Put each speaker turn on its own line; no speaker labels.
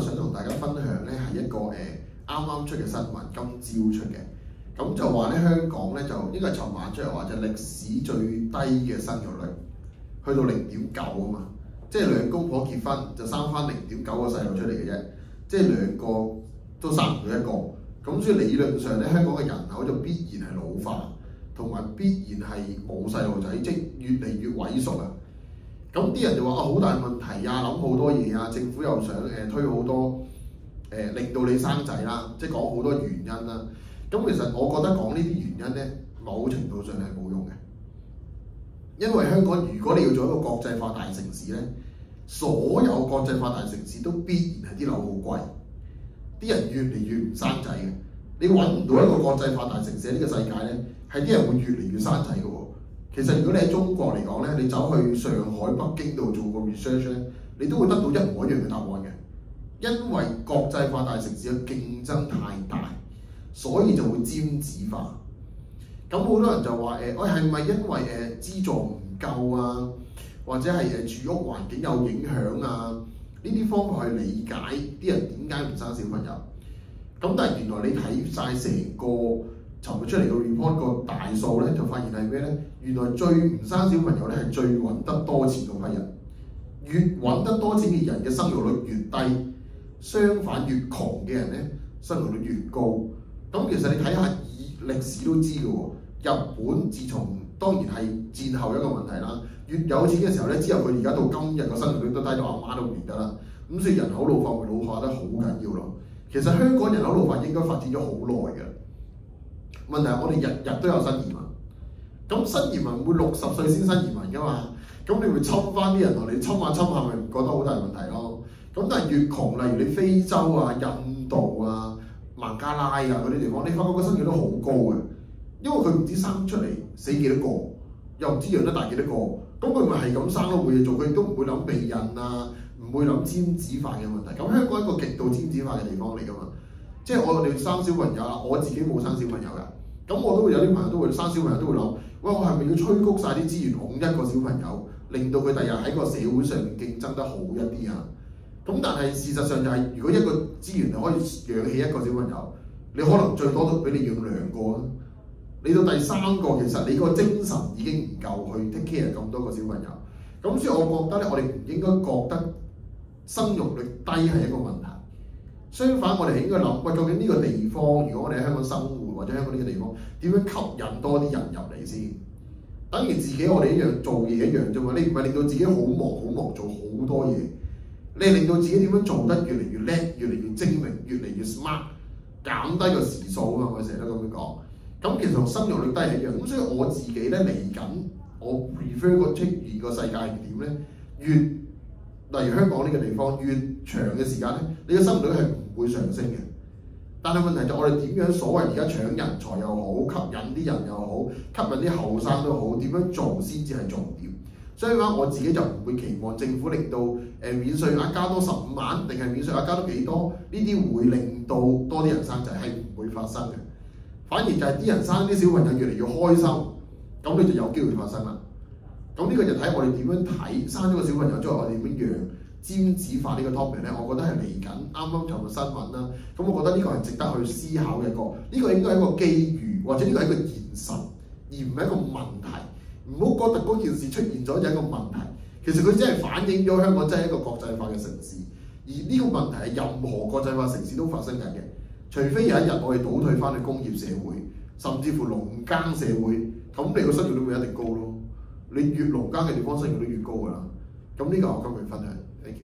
想同大家分享咧係一個啱啱出嘅新聞，今朝出嘅。咁就話咧香港咧就應該係尋晚出嚟話就歷史最低嘅生育率，去到0.9啊嘛，即係兩公婆結婚就生翻0.9個細路出嚟嘅啫，即係兩個都生唔到一個。咁所以理論上咧，香港嘅人口就必然係老化，同埋必然係冇細路仔，即係越嚟越萎縮啊！咁啲人就話好大問題啊，諗好多嘢啊，政府又想推好多令到你生仔啦，即係講好多原因啦。咁其實我覺得講呢啲原因咧，某程度上係冇用嘅，因為香港如果你要做一個國際化大城市咧，所有國際化大城市都必然係啲樓好貴，啲人越嚟越唔生仔嘅。你揾唔到一個國際化大城市喺呢個世界咧，係啲人會越嚟越生仔嘅喎。其實如果你喺中國嚟講咧，你走去上海、北京度做個 research 咧，你都會得到一模一樣嘅答案嘅，因為國際化大城市嘅競爭太大。所以就會尖子化。咁好多人就話係咪因為資助唔夠啊，或者係住屋環境有影響啊？呢啲方法去理解啲人點解唔生小朋友。咁但係原來你睇晒成個尋日出嚟個 report 個大數咧，就發現係咩咧？原來最唔生小朋友咧係最揾得多錢嗰批人，越揾得多錢嘅人嘅生育率越低，相反越窮嘅人咧生育率越高。咁其實你睇下以歷史都知嘅喎，日本自從當然係戰後一個問題啦，越有錢嘅時候咧，之後佢而家到今日個生育率都低到阿媽都唔認得啦。咁所以人口老化會老化得好緊要咯。其實香港人口老化應該發展咗好耐嘅，問題係我哋日日都有新移民，咁新移民會60歲先新移民㗎嘛，咁你會侵翻啲人落嚟，侵下咪覺得好大問題咯。咁但係越窮，例如你非洲啊、印度啊、孟加拉啊嗰啲地方，你發覺個生育率好高嘅，因為佢唔知生出嚟死幾多個，又唔知養得大幾多個，咁佢咪係咁生咯，冇嘢做，佢亦都唔會諗避孕啊，唔會諗尖子化嘅問題。咁香港係一個極度尖子化嘅地方嚟㗎嘛，即係我哋生小朋友啦，我自己冇生小朋友㗎，咁我都會有啲朋友都會生小朋友都會諗，喂，我係咪要催谷晒啲資源捧一個小朋友，令到佢第日喺個社會上面競爭得好一啲啊？咁但係事實上就係，如果一個資源可以養起一個小朋友，你可能最多都俾你養2個啊！你到第3個，其實你個精神已經唔夠去 take care 咁多個小朋友。咁所以我覺得咧，我哋唔應該覺得生育率低係一個問題。相反，我哋係應該諗，喂，究竟呢個地方，如果我哋喺香港生活，或者香港呢個地方點樣吸引多啲人入嚟先？等於自己我哋一樣做嘢一樣啫嘛。你唔係令到自己好忙做好多嘢。你令到自己點樣做得越嚟越叻、越嚟越精明、越嚟越 smart， 減低個時數啊嘛！我成日都咁樣講。咁其實同生育率低係一樣。咁所以我自己咧嚟緊，我 prefer 個出現個世界係點咧？例如香港呢個地方越長嘅時間咧，你嘅生育率係唔會上升嘅。但係問題就我哋點樣所謂而家搶人才又好，吸引啲人又好，吸引啲後生都好，點樣做先至係重點。所以話我自己就唔會期望政府令到免稅額加多15萬，定係免稅額加多幾多？呢啲會令到多啲人生仔，係唔會發生嘅。反而就係啲人生啲小朋友越嚟越開心，咁你就有機會發生啦。咁呢個就睇我哋點樣睇生咗個小朋友之後，我哋點樣養尖子化呢個 topic 咧？我覺得係嚟緊啱啱尋日新聞啦。咁我覺得呢個係值得去思考嘅一個，呢個應該係一個機遇，或者呢個係一個現實，而唔係一個問題。唔好覺得嗰件事出現咗就係一個問題，其實佢只係反映咗香港真係一個國際化嘅城市，而呢個問題係任何國際化城市都發生緊嘅，除非有一日我哋倒退翻去工業社會，甚至乎農耕社會，咁你個生育率會一定高咯。你越農耕嘅地方生育率越高㗎啦。咁呢個我今日分享。